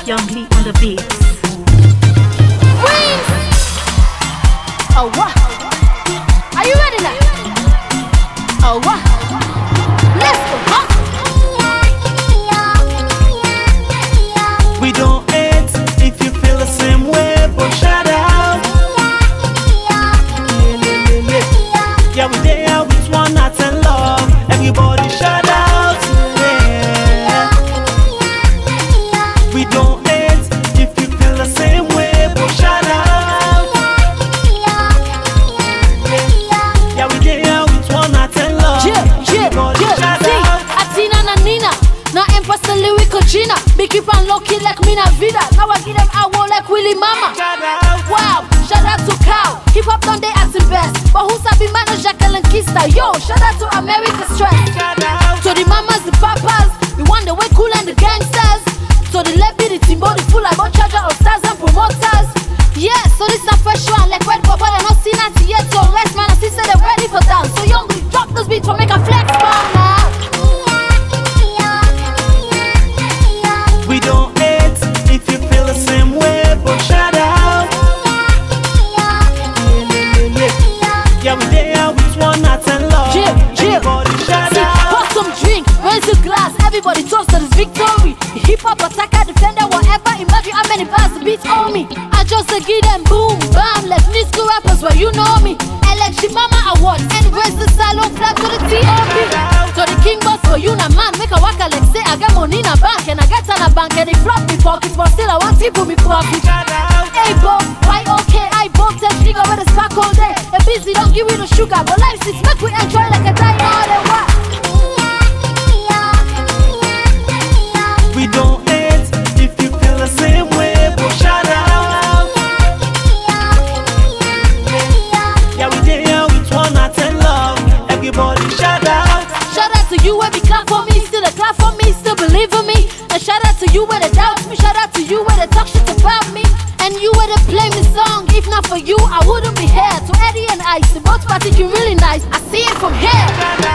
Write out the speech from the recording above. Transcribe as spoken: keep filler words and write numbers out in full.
Young Lee on the beat. REEMS! Oh what? Are you ready now? Oh what? Let's go, huh? We don't hate if you feel the same way, but shout out. Yeah, we there with one heart and love. Everybody shout out. Yeah. We don't hate if you feel the same way, but shout out. Yeah, we there with one heart and love. Yeah, yeah, yeah. See, Atina na Nina, now Empress the lyrical Gina. Big keep on low key like Mina Vida. Now I get them out like Willie Mama. Wow, shout out to Cow. Hip hop done they acting best, but who's happy manager Jacqueline Kista? Yo, shout out to America Stress. To the mamas, the papas, the one that way cool and the gangsters. So the levy, the team body full like one charger of stars and promoters. Yeah, so this a fresh one like red bubble and not seen that yet. So rest man, I see say they're ready for dance. So young, we drop those beats for make a flex man now. We don't hate if you feel the same way, but shout out. Yeah, we there with one heart and love. Yeah, yeah. Everybody shout See, out. pour some drink, raise the glass. Everybody toast to this victory. Hip hop attacker, defender, whatever. Imagine how many bars the beats on me. I just uh, give them boom, bam. Left new school rappers where you know me. Election Mama Award and raise the salon flag to the T O P. So the king boss for you na man. Make a waka like say I got money in a bank and I got on a bank and they flop me pockets, but still I want people me profit. Hey Bo, why okay? I both tell nigga where the spark all day. A busy don't give you the sugar, but life is make we enjoy like a die all the while. We don't hate if you feel the same way, but shout out. Yeah, we there with one heart and love. Everybody shout out. Shout out to you where be clap for me, still a clap for me, still believe in me. And shout out to you where they doubt me, shout out to you where they talk shit about me. And you where they play me song, if not for you, I wouldn't be here. To Eddie and Ice, the both party you really nice, I see it from here.